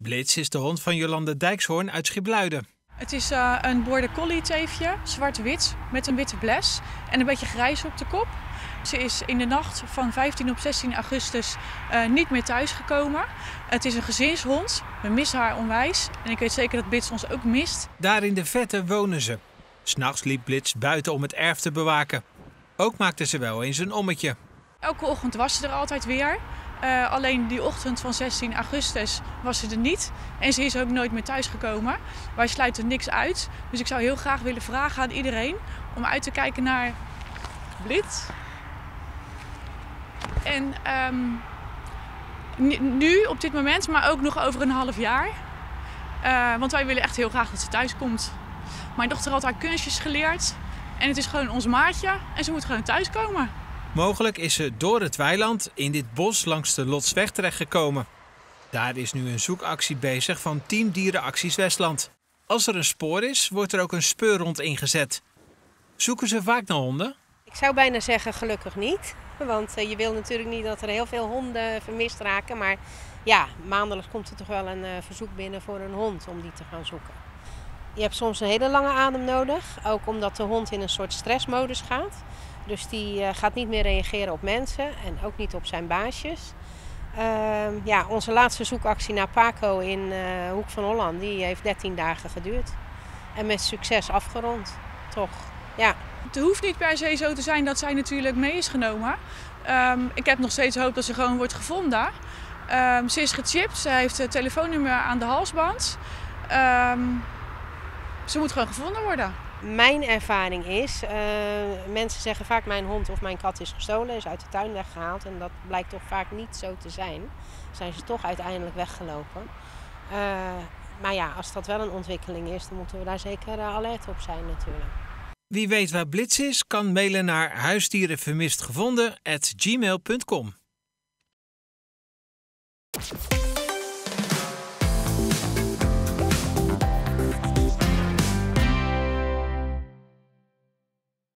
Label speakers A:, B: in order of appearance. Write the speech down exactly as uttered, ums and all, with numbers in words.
A: Blitz is de hond van Jolande Dijkshoorn uit Schipluiden.
B: Het is uh, een border collie teefje, zwart-wit, met een witte bles en een beetje grijs op de kop. Ze is in de nacht van vijftien op zestien augustus uh, niet meer thuisgekomen. Het is een gezinshond, we missen haar onwijs en ik weet zeker dat Blitz ons ook mist.
A: Daar in de vette wonen ze. 'S Nachts liep Blitz buiten om het erf te bewaken. Ook maakte ze wel eens een ommetje.
B: Elke ochtend was ze er altijd weer. Uh, alleen die ochtend van zestien augustus was ze er niet. En ze is ook nooit meer thuisgekomen. Wij sluiten niks uit. Dus ik zou heel graag willen vragen aan iedereen om uit te kijken naar Blitz. En um, nu, op dit moment, maar ook nog over een half jaar. Uh, want wij willen echt heel graag dat ze thuis komt. Mijn dochter had haar kunstjes geleerd. En het is gewoon ons maatje. En ze moet gewoon thuiskomen.
A: Mogelijk is ze door het weiland in dit bos langs de Lotsweg terechtgekomen. Daar is nu een zoekactie bezig van Team Dierenacties Westland. Als er een spoor is, wordt er ook een speurhond ingezet. Zoeken ze vaak naar honden?
C: Ik zou bijna zeggen gelukkig niet. Want je wil natuurlijk niet dat er heel veel honden vermist raken. Maar ja, maandelijks komt er toch wel een verzoek binnen voor een hond om die te gaan zoeken. Je hebt soms een hele lange adem nodig. Ook omdat de hond in een soort stressmodus gaat. Dus die uh, gaat niet meer reageren op mensen en ook niet op zijn baasjes. Uh, ja, onze laatste zoekactie naar Paco in uh, Hoek van Holland, die heeft dertien dagen geduurd. En met succes afgerond, toch? Ja.
B: Het hoeft niet per se zo te zijn dat zij natuurlijk mee is genomen. Um, ik heb nog steeds hoop dat ze gewoon wordt gevonden. Um, ze is gechipt, ze heeft het telefoonnummer aan de halsband. Um, ze moet gewoon gevonden worden.
C: Mijn ervaring is, uh, mensen zeggen vaak mijn hond of mijn kat is gestolen, is uit de tuin weggehaald. En dat blijkt toch vaak niet zo te zijn. Zijn ze toch uiteindelijk weggelopen. Uh, maar ja, als dat wel een ontwikkeling is, dan moeten we daar zeker uh, alert op zijn natuurlijk.
A: Wie weet waar Blitz is, kan mailen naar huisdierenvermistgevonden apenstaartje gmail punt com.